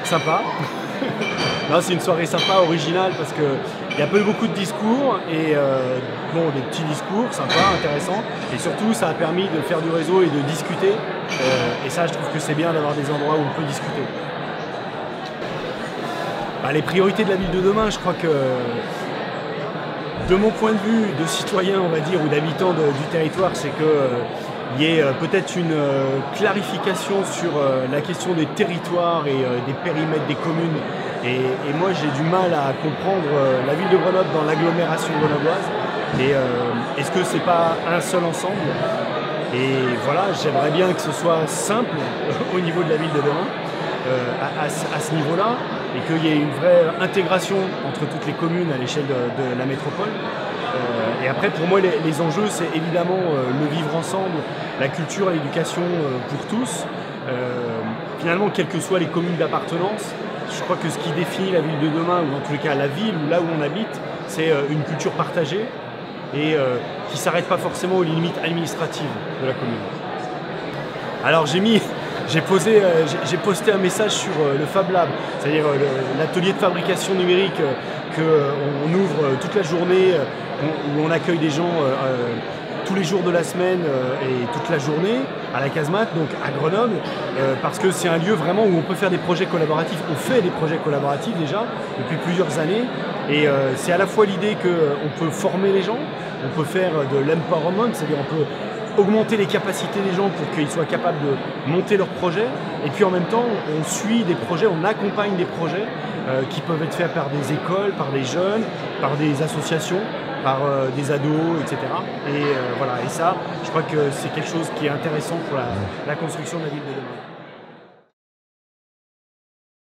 sympa. C'est une soirée sympa, originale, parce qu'il y a pas eu beaucoup de discours, et bon, des petits discours sympas, intéressants, et surtout ça a permis de faire du réseau et de discuter, et ça je trouve que c'est bien d'avoir des endroits où on peut discuter. Les priorités de la ville de demain, je crois que de mon point de vue de citoyen, on va dire, ou d'habitant du territoire, c'est qu'il y ait peut-être une clarification sur la question des territoires et des périmètres des communes. Et moi, j'ai du mal à comprendre la ville de Grenoble dans l'agglomération grenobloise. Et est-ce que c'est pas un seul ensemble? Et voilà, j'aimerais bien que ce soit simple au niveau de la ville de demain, à ce niveau-là, et qu'il y ait une vraie intégration entre toutes les communes à l'échelle de la métropole. Et après, pour moi, les enjeux, c'est évidemment le vivre ensemble, la culture et l'éducation pour tous. Finalement, quelles que soient les communes d'appartenance, je crois que ce qui définit la ville de demain, ou en tous les cas la ville, ou là où on habite, c'est une culture partagée et qui ne s'arrête pas forcément aux limites administratives de la commune. Alors j'ai posté un message sur le Fab Lab, c'est-à-dire l'atelier de fabrication numérique qu'on ouvre toute la journée, où on accueille des gens tous les jours de la semaine et toute la journée à la Casemate, donc à Grenoble, parce que c'est un lieu vraiment où on peut faire des projets collaboratifs. On fait des projets collaboratifs déjà depuis plusieurs années, et c'est à la fois l'idée qu'on peut former les gens, on peut faire de l'empowerment, c'est-à-dire on peut augmenter les capacités des gens pour qu'ils soient capables de monter leurs projets, et puis en même temps on suit des projets, on accompagne des projets qui peuvent être faits par des écoles, par des jeunes, par des associations, par des ados, etc. Et voilà, et ça, je crois que c'est quelque chose qui est intéressant pour la construction de la ville de demain.